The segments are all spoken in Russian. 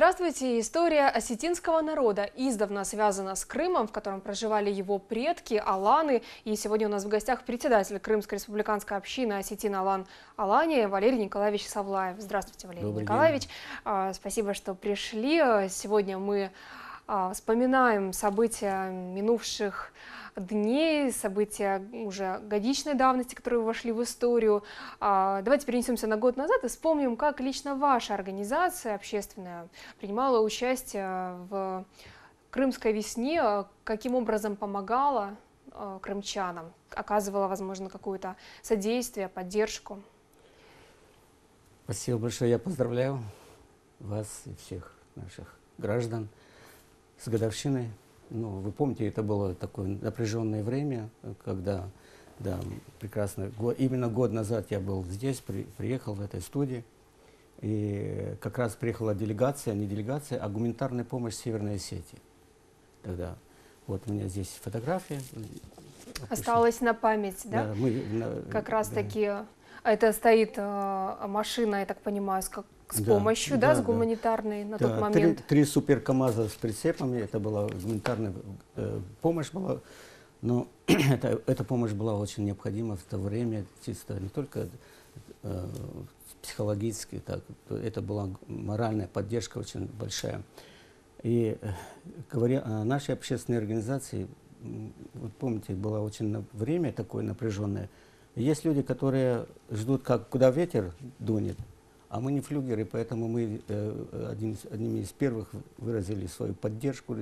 Здравствуйте! История осетинского народа издавна связана с Крымом, в котором проживали его предки, аланы. И сегодня у нас в гостях председатель Крымской республиканской общины осетин Алан Алания Валерий Николаевич Савлаев. Здравствуйте, Валерий Николаевич. Спасибо, что пришли. Сегодня мы вспоминаем события минувших дней, события уже годичной давности, которые вошли в историю. Давайте перенесемся на год назад и вспомним, как лично ваша организация общественная принимала участие в Крымской весне, каким образом помогала крымчанам, оказывала, возможно, какое-то содействие, поддержку. Спасибо большое. Я поздравляю вас и всех наших граждан с годовщиной. Ну, вы помните, это было такое напряженное время, когда, да, прекрасно, именно год назад я был здесь, приехал в этой студии, и как раз приехала делегация, не делегация, а гуманитарная помощь Северной Осетии. Тогда, вот у меня здесь фотография. Осталось на память, да? Да, как раз таки, это стоит машина, я так понимаю, с помощью, да, с гуманитарной на тот момент. Три суперКамаза с прицепами, это была гуманитарная помощь была, но эта помощь была очень необходима в то время, чисто не только психологически, так, это была моральная поддержка очень большая. И говоря о нашей общественной организации, вы помните, было очень время такое напряженное. Есть люди, которые ждут, куда ветер дунет, а мы не флюгеры, поэтому мы одними из первых выразили свою поддержку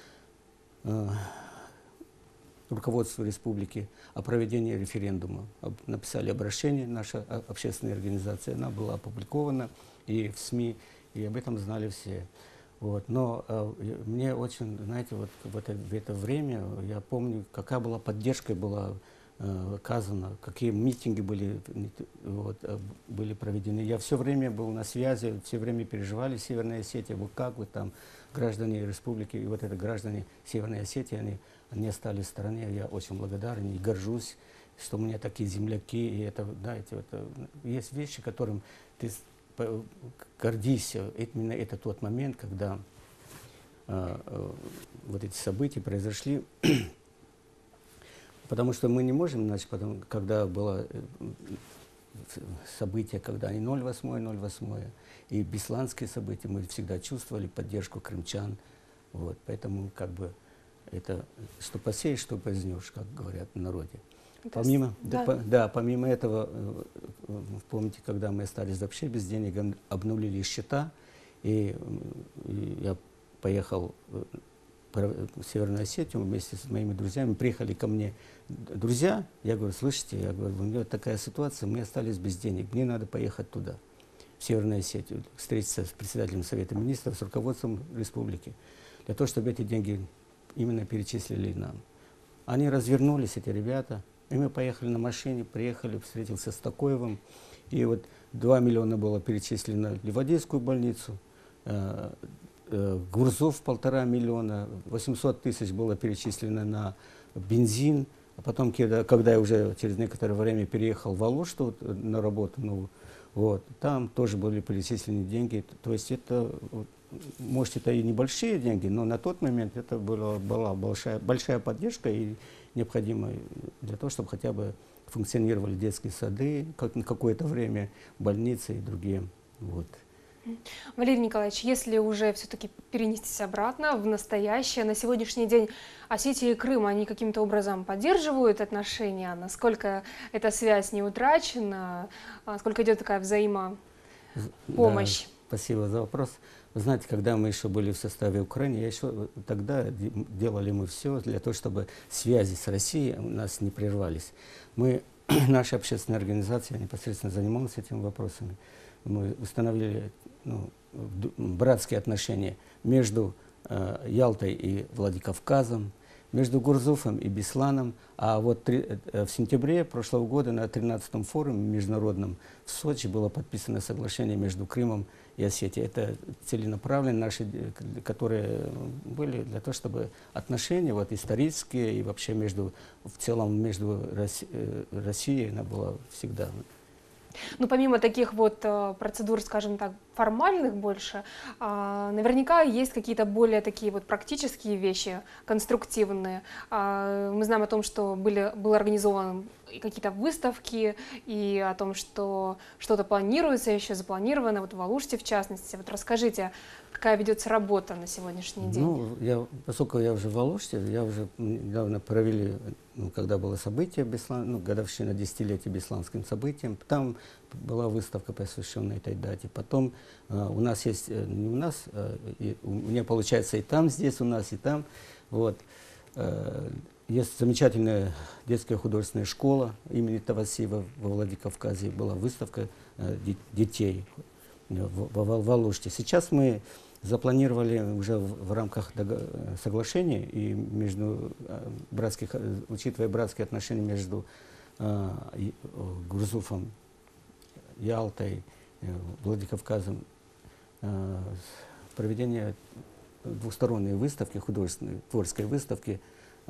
руководству республики о проведении референдума. Написали обращение, наша общественная организация, она была опубликована и в СМИ, и об этом знали все. Вот. Но мне очень, знаете, вот в это время я помню, какая была поддержка была оказано, какие митинги были проведены. Я все время был на связи, все время переживали Северной Осетии, вот как вы там, граждане республики, и вот это граждане Северной Осетии, они остались в стороне. Я очень благодарен и горжусь, что у меня такие земляки, и это, знаете, есть вещи, которым ты гордишься. Именно это тот момент, когда вот эти события произошли. Потому что мы не можем, значит, когда было событие, когда и 08 и бесланские события, мы всегда чувствовали поддержку крымчан. Вот, поэтому как бы это что посеешь, что познешь, как говорят в народе. Помимо, помимо этого, помните, когда мы остались вообще без денег, обнулили счета, и я поехал в Северную Осетию вместе с моими друзьями, приехали ко мне друзья, я говорю, слышите, я говорю, у меня такая ситуация, мы остались без денег, мне надо поехать туда, в Северную Осетию, встретиться с председателем Совета Министров, с руководством республики, для того, чтобы эти деньги именно перечислили нам. Они развернулись, эти ребята, и мы поехали на машине, приехали, встретился с Такоевым, и вот 2 миллиона было перечислено в Ливадийскую больницу, Гурзов 1,5 миллиона, 800 тысяч было перечислено на бензин. А потом, когда я уже через некоторое время переехал в Алуш на работу, там тоже были перечислены деньги. То есть это, может, это и небольшие деньги, но на тот момент это была большая поддержка и необходимая для того, чтобы хотя бы функционировали детские сады, на какое-то время больницы и другие. Вот. Валерий Николаевич, если уже все-таки перенестись обратно в настоящее, на сегодняшний день Осетия и Крым, они каким-то образом поддерживают отношения? Насколько эта связь не утрачена? Насколько идет такая взаимопомощь? Да, спасибо за вопрос. Вы знаете, когда мы еще были в составе Украины, тогда делали мы все для того, чтобы связи с Россией у нас не прервались. Наша общественная организация непосредственно занималась этими вопросами. Мы установили братские отношения между Ялтой и Владикавказом, между Гурзуфом и Бесланом. А вот в сентябре прошлого года на 13-м форуме международном в Сочи было подписано соглашение между Крымом и Осетией. Это целенаправленно наши, которые были для того, чтобы отношения исторические и вообще в целом между Россией она была всегда. Ну, помимо таких вот процедур, скажем так, формальных больше. Наверняка есть какие-то более такие вот практические вещи, конструктивные. Мы знаем о том, что был организован какие-то выставки, и о том, что что-то планируется, еще запланировано, вот в Алуште в частности. Вот расскажите, какая ведется работа на сегодняшний день? Ну, поскольку я уже в Алуште, я уже недавно провели, когда было событие, годовщина десятилетия Бесланским событиям, там была выставка, посвященная этой дате. Потом у нас есть, не у нас, у меня получается и там, здесь у нас, и там, вот. Есть замечательная детская художественная школа имени Тавасиева во Владикавказе. Была выставка детей в Алуште. Сейчас мы запланировали уже в рамках соглашения и между учитывая братские отношения между Гурзуфом, Ялтой, Владикавказом, проведение двусторонней выставки, художественной, творческой выставки,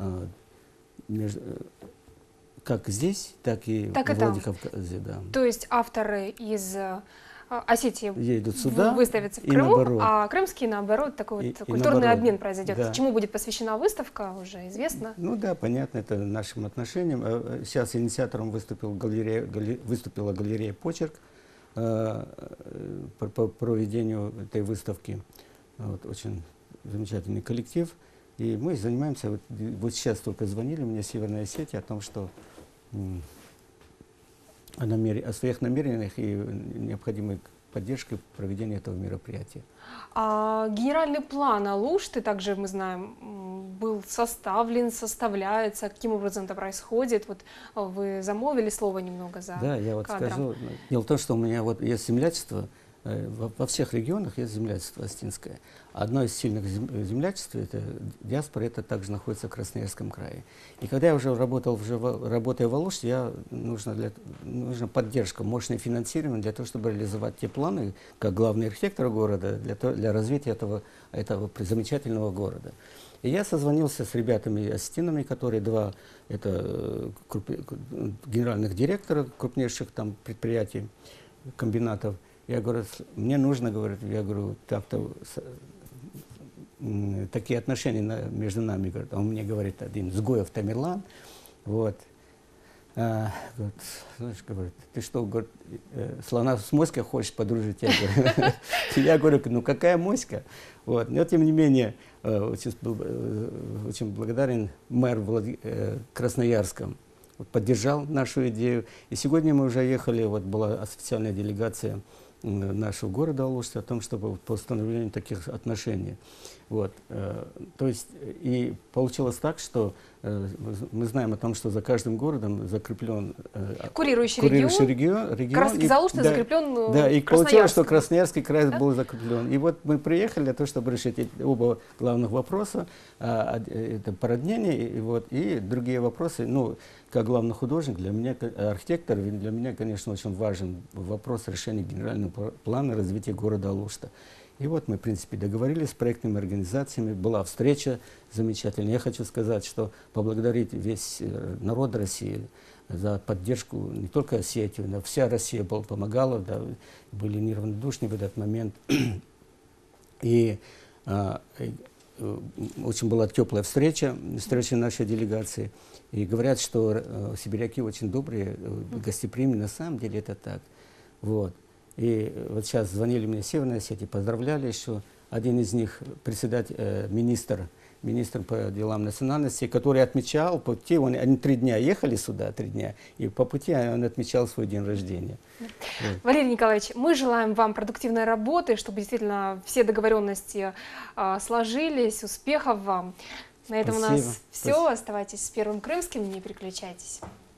как здесь, так и в Владикавказе. Да. То есть авторы из Осетии едут сюда, выставятся в Крыму, а крымские, наоборот, такой вот культурный обмен произойдет. Да. Чему будет посвящена выставка, уже известно? Ну да, понятно, это нашим отношениям. Сейчас инициатором выступила галерея «Почерк» по проведению этой выставки. Вот, очень замечательный коллектив. И мы занимаемся, вот сейчас только звонили мне Северной Осетии о том, что о своих намерениях и необходимой поддержке проведения этого мероприятия. Генеральный план Алушты, также мы знаем, был составлен, составляется. Каким образом это происходит? Вот вы замолвили слово немного за Да, я вот кадром. скажу. Дело в том, что у меня вот есть землячество. Во всех регионах есть землячество остинское. Одно из сильных землячеств, это диаспора, это также находится в Красноярском крае. И когда я уже работая в Алуште, нужна поддержка, мощное финансирование для того, чтобы реализовать те планы, как главный архитектор города, для развития этого замечательного города. И я созвонился с ребятами-осетинами, которые это генеральных директора крупнейших там предприятий, комбинатов. Я говорю, мне нужно, такие отношения между нами, говорит, он мне говорит один Сгоев Тамерлан, вот, знаешь, говорит, ты что, говорит, слона с моськой хочешь подружить? Я говорю, ну какая моська? Вот, но тем не менее, очень благодарен мэр Красноярска, поддержал нашу идею, и сегодня мы уже ехали, вот была официальная делегация нашего города Алушты о том, чтобы по установлению таких отношений. Вот. То есть, и получилось так, что мы знаем о том, что за каждым городом закреплен курирующий регион. Красноярский за Алуштой закреплен. Да, и получилось, что Красноярский край был закреплен. И вот мы приехали для того, чтобы решить оба главных вопроса, это породнение и другие вопросы. Ну, как главный художник, для меня, архитектор, для меня, конечно, очень важен вопрос решения генерального плана развития города Алушта. И вот мы, в принципе, договорились с проектными организациями, была встреча замечательная. Я хочу сказать, что поблагодарить весь народ России за поддержку, не только Осетию, но вся Россия помогала, да, были неравнодушны в этот момент. И очень была теплая встреча нашей делегации. И говорят, что сибиряки очень добрые, гостеприимные, на самом деле это так. Вот. И вот сейчас звонили мне с Северной Осетии, поздравляли еще. Один из них, министр по делам национальности, который отмечал по пути, они 3 дня ехали сюда, 3 дня, и по пути он отмечал свой день рождения. Вот. Валерий Николаевич, мы желаем вам продуктивной работы, чтобы действительно все договоренности сложились, успехов вам. На этом у нас все. Оставайтесь с Первым Крымским, не переключайтесь.